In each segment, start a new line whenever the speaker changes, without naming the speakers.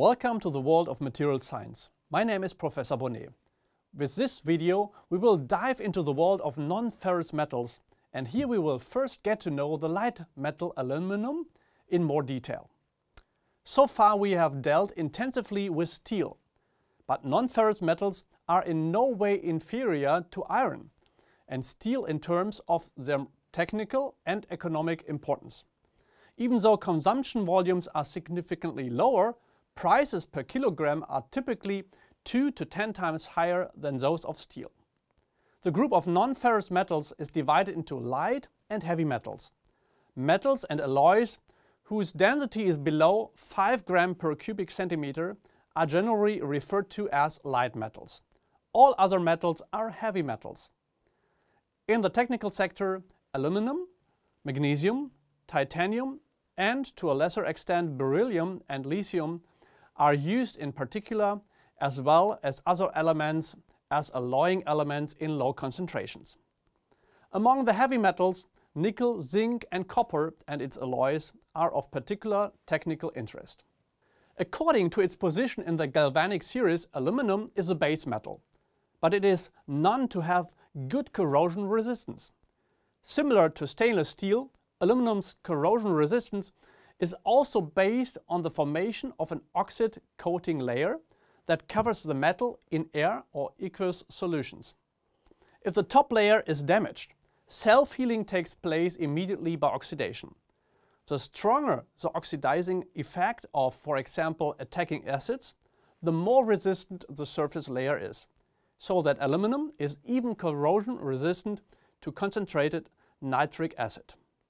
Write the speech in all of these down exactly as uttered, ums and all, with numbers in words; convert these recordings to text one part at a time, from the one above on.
Welcome to the world of material science. My name is Professor Bonnet. With this video, we will dive into the world of non-ferrous metals, and here we will first get to know the light metal aluminum in more detail. So far we have dealt intensively with steel, but non-ferrous metals are in no way inferior to iron and steel in terms of their technical and economic importance. Even though consumption volumes are significantly lower, prices per kilogram are typically two to ten times higher than those of steel. The group of non-ferrous metals is divided into light and heavy metals. Metals and alloys whose density is below five grams per cubic centimeter are generally referred to as light metals. All other metals are heavy metals. In the technical sector, aluminum, magnesium, titanium, and to a lesser extent beryllium and lithium are used in particular, as well as other elements as alloying elements in low concentrations. Among the heavy metals, nickel, zinc and copper and its alloys are of particular technical interest. According to its position in the galvanic series, aluminum is a base metal, but it is known to have good corrosion resistance. Similar to stainless steel, aluminum's corrosion resistance is also based on the formation of an oxide coating layer that covers the metal in air or aqueous solutions. If the top layer is damaged, self-healing takes place immediately by oxidation. The stronger the oxidizing effect of, for example, attacking acids, the more resistant the surface layer is, so that aluminum is even corrosion resistant to concentrated nitric acid.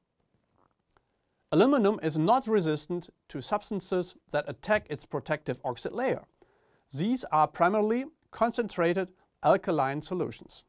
Aluminum is not resistant to substances that attack its protective oxide layer. These are primarily concentrated alkaline solutions.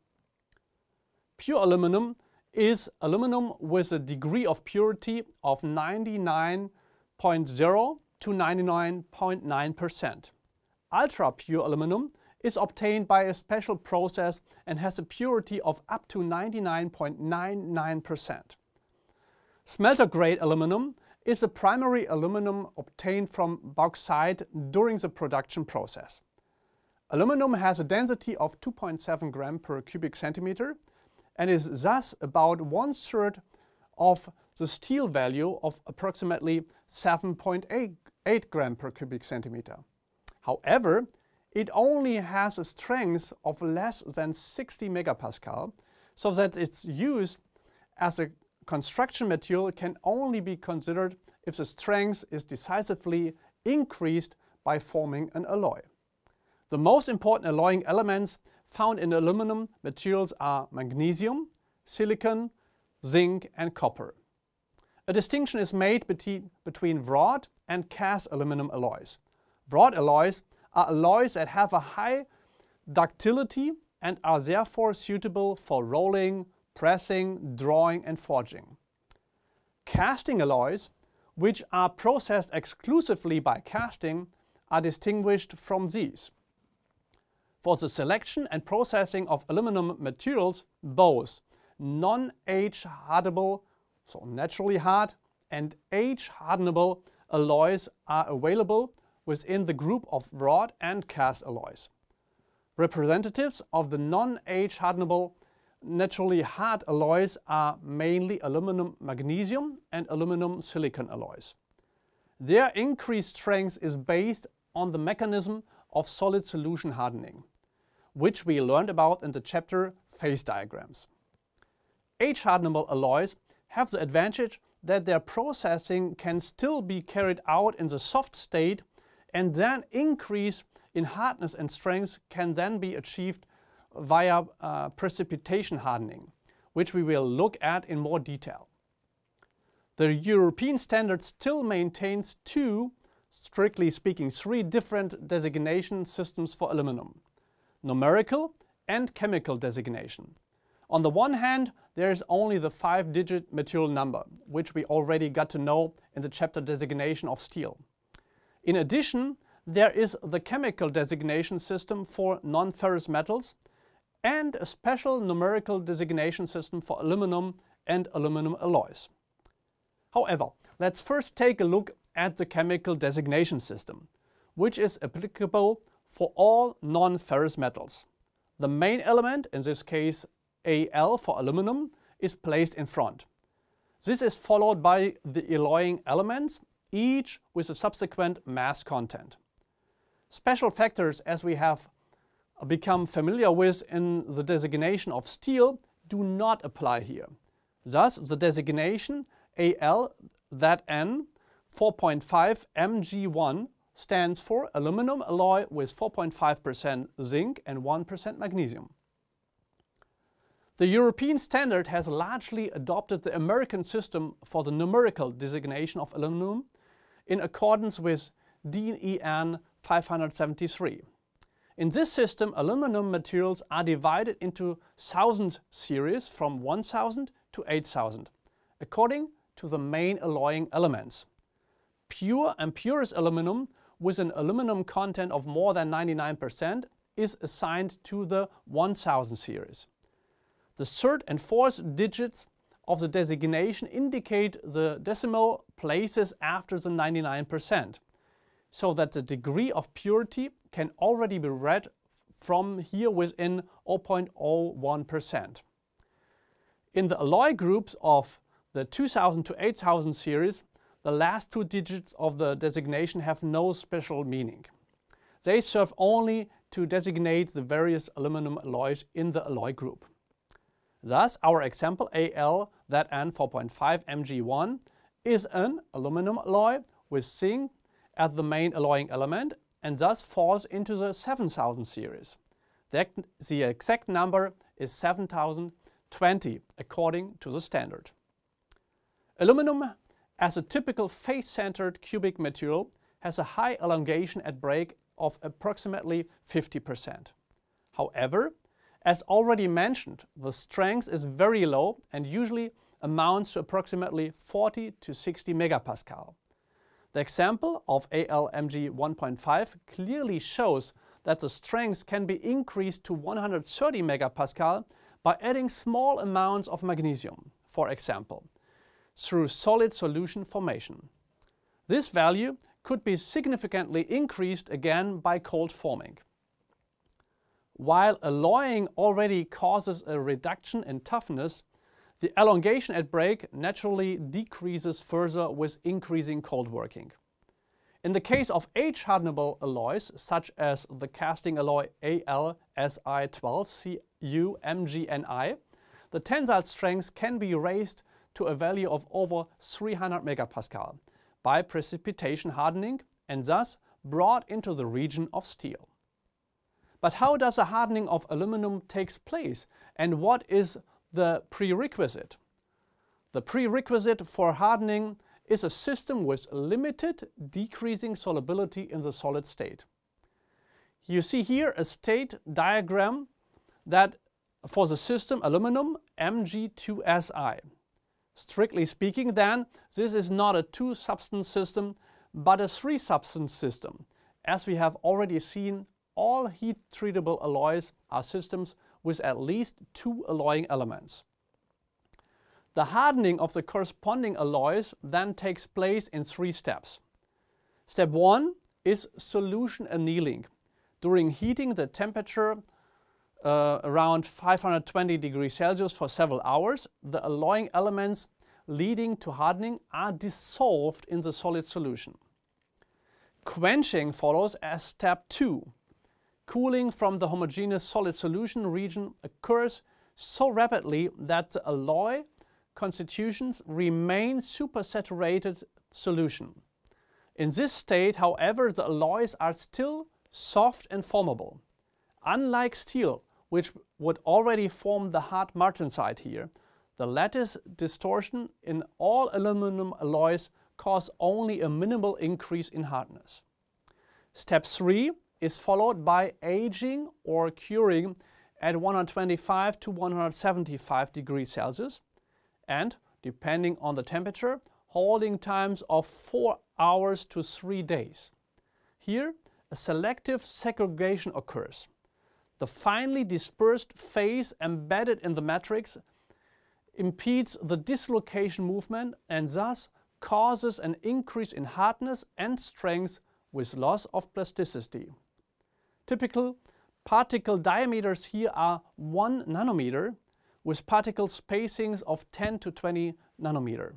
Pure aluminum is aluminum with a degree of purity of ninety-nine point zero to ninety-nine point nine percent. Ultra-pure aluminum is obtained by a special process and has a purity of up to ninety-nine point nine nine percent. Smelter-grade aluminum is a primary aluminum obtained from bauxite during the production process. Aluminum has a density of two point seven grams per cubic centimeter and is thus about one-third of the steel value of approximately seven point eight grams per cubic centimeter. However, it only has a strength of less than sixty megapascal, so that its use as a construction material can only be considered if the strength is decisively increased by forming an alloy. The most important alloying elements found in aluminum materials are magnesium, silicon, zinc and copper. A distinction is made between, between wrought and cast aluminum alloys. Wrought alloys are alloys that have a high ductility and are therefore suitable for rolling, pressing, drawing and forging. Casting alloys, which are processed exclusively by casting, are distinguished from these. For the selection and processing of aluminum materials, both non-age hardenable, so naturally hard, and age hardenable alloys are available within the group of wrought and cast alloys. Representatives of the non-age hardenable naturally hard alloys are mainly aluminum magnesium and aluminum silicon alloys. Their increased strength is based on the mechanism of solid solution hardening, which we learned about in the chapter Phase Diagrams. Age-hardenable alloys have the advantage that their processing can still be carried out in the soft state, and then increase in hardness and strength can then be achieved via uh, precipitation hardening, which we will look at in more detail. The European standard still maintains two, strictly speaking three different designation systems for aluminum: numerical and chemical designation. On the one hand, there is only the five-digit material number, which we already got to know in the chapter Designation of Steel. In addition, there is the chemical designation system for non-ferrous metals and a special numerical designation system for aluminum and aluminum alloys. However, let's first take a look at the chemical designation system, which is applicable for all non-ferrous metals. The main element, in this case A L for aluminum, is placed in front. This is followed by the alloying elements, each with a subsequent mass content. Special factors, as we have become familiar with in the designation of steel, do not apply here. Thus, the designation A L that N four point five M G one stands for aluminum alloy with four point five percent zinc and one percent magnesium. The European standard has largely adopted the American system for the numerical designation of aluminum in accordance with D E N five seventy-three. In this system, aluminum materials are divided into thousand series from one thousand to eight thousand, according to the main alloying elements. Pure and purest aluminum with an aluminum content of more than ninety-nine percent is assigned to the one thousand series. The third and fourth digits of the designation indicate the decimal places after the ninety-nine percent, so that the degree of purity can already be read from here within zero point zero one percent. In the alloy groups of the two thousand to eight thousand series, the last two digits of the designation have no special meaning. They serve only to designate the various aluminum alloys in the alloy group. Thus, our example A L that N four point five M G one is an aluminum alloy with zinc as the main alloying element and thus falls into the seven thousand series. The, the exact number is seven thousand twenty according to the standard. Aluminum, as a typical face-centered cubic material, has a high elongation at break of approximately fifty percent. However, as already mentioned, the strength is very low and usually amounts to approximately forty to sixty megapascal. The example of A L M G one point five clearly shows that the strength can be increased to one hundred thirty megapascal by adding small amounts of magnesium, for example, through solid solution formation. This value could be significantly increased again by cold forming. While alloying already causes a reduction in toughness, the elongation at break naturally decreases further with increasing cold working. In the case of age-hardenable alloys, such as the casting alloy A L S I twelve C U M G N I, the tensile strength can be raised to a value of over three hundred megapascal by precipitation hardening and thus brought into the region of steel. But how does the hardening of aluminum take place and what is the prerequisite? The prerequisite for hardening is a system with limited decreasing solubility in the solid state. You see here a state diagram that for the system aluminum M G two S I. Strictly speaking then, this is not a two-substance system but a three-substance system. As we have already seen, all heat-treatable alloys are systems with at least two alloying elements. The hardening of the corresponding alloys then takes place in three steps. Step one is solution annealing. During heating the temperature uh, around five hundred twenty degrees Celsius for several hours, the alloying elements leading to hardening are dissolved in the solid solution. Quenching follows as step two. Cooling from the homogeneous solid solution region occurs so rapidly that the alloy constitutions remain supersaturated solution. In this state, however, the alloys are still soft and formable. Unlike steel, which would already form the hard martensite here, the lattice distortion in all aluminum alloys cause only a minimal increase in hardness. Step three is followed by aging or curing at one hundred twenty-five to one hundred seventy-five degrees Celsius and, depending on the temperature, holding times of four hours to three days. Here, a selective segregation occurs. The finely dispersed phase embedded in the matrix impedes the dislocation movement and thus causes an increase in hardness and strength with loss of plasticity. Typical particle diameters here are one nanometer with particle spacings of ten to twenty nanometer.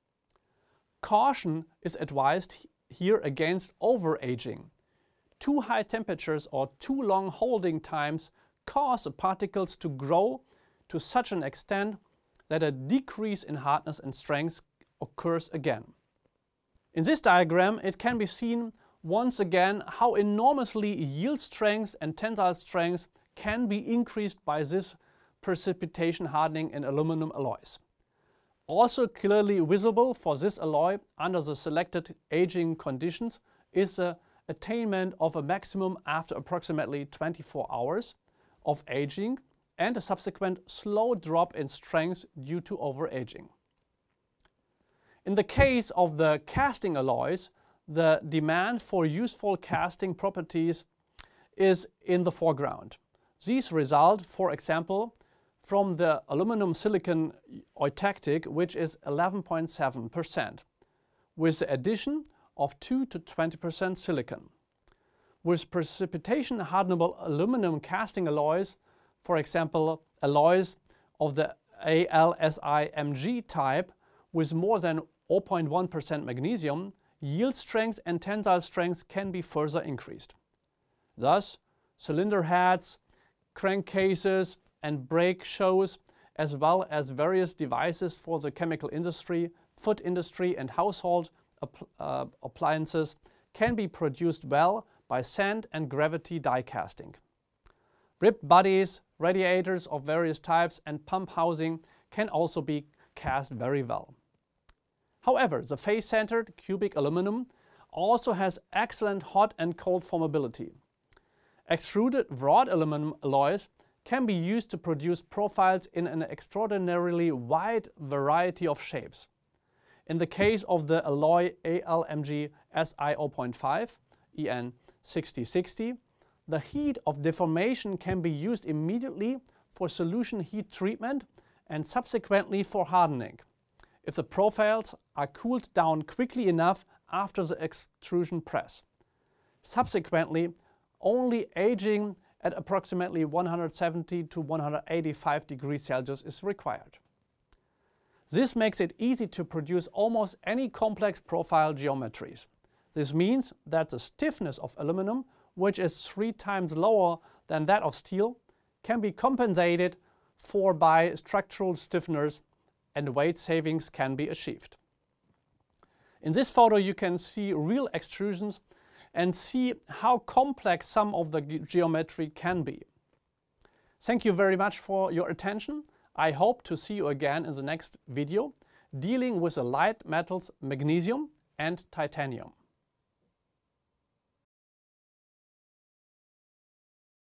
Caution is advised here against overaging. Too high temperatures or too long holding times cause the particles to grow to such an extent that a decrease in hardness and strength occurs again. In this diagram, it can be seen once again how enormously yield strength and tensile strength can be increased by this precipitation hardening in aluminum alloys. Also clearly visible for this alloy under the selected aging conditions is the attainment of a maximum after approximately twenty-four hours of aging and a subsequent slow drop in strength due to overaging. In the case of the casting alloys, the demand for useful casting properties is in the foreground. These result, for example, from the aluminum silicon eutectic, which is eleven point seven percent, with the addition of two to twenty percent silicon. With precipitation hardenable aluminum casting alloys, for example, alloys of the A L S I M G type with more than zero point one percent magnesium, yield strength and tensile strength can be further increased. Thus, cylinder heads, crankcases and brake shoes, as well as various devices for the chemical industry, food industry and household uh, appliances can be produced well by sand and gravity die casting. Ribbed bodies, radiators of various types and pump housing can also be cast very well. However, the face-centered cubic aluminum also has excellent hot and cold formability. Extruded wrought aluminum alloys can be used to produce profiles in an extraordinarily wide variety of shapes. In the case of the alloy A L M G S I zero point five, E N sixty sixty, the heat of deformation can be used immediately for solution heat treatment and subsequently for hardening, if the profiles are cooled down quickly enough after the extrusion press. Subsequently, only aging at approximately one hundred seventy to one hundred eighty-five degrees Celsius is required. This makes it easy to produce almost any complex profile geometries. This means that the stiffness of aluminum, which is three times lower than that of steel, can be compensated for by structural stiffeners and weight savings can be achieved. In this photo you can see real extrusions and see how complex some of the geometry can be. Thank you very much for your attention. I hope to see you again in the next video dealing with the light metals magnesium and titanium.